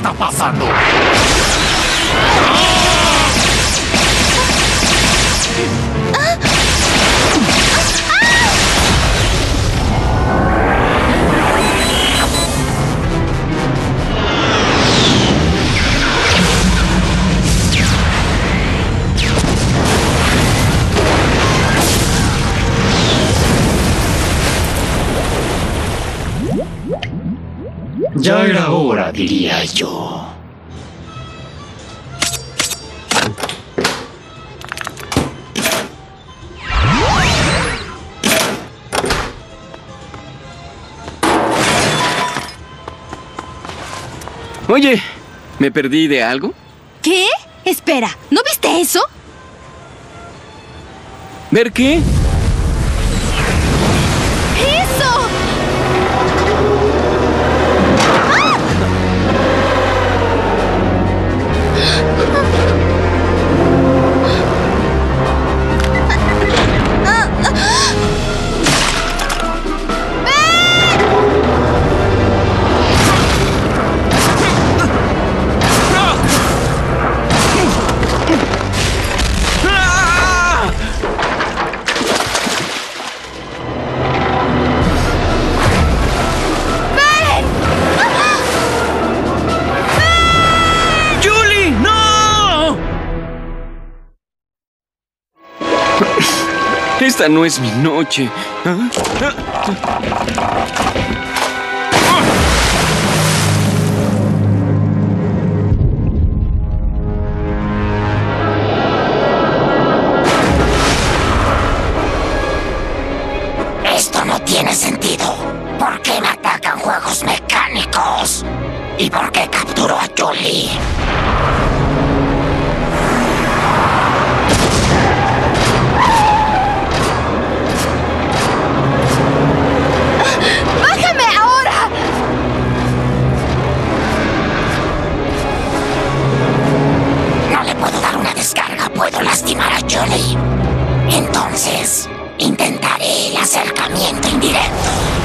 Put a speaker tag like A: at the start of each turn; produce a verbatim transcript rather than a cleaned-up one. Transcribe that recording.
A: está pasando? Ya era hora, diría yo.
B: Oye, ¿me perdí de algo?
C: ¿Qué? Espera, ¿no viste eso?
B: ¿Ver qué?
C: ¡Eso!
B: Esta no es mi noche. ¿Ah?
A: Esto no tiene sentido. ¿Por qué me atacan juegos mecánicos? ¿Y por qué capturo a Julie?
C: ¡Bájame ahora!
A: No le puedo dar una descarga, puedo lastimar a Julie. Entonces, intentaré el acercamiento indirecto.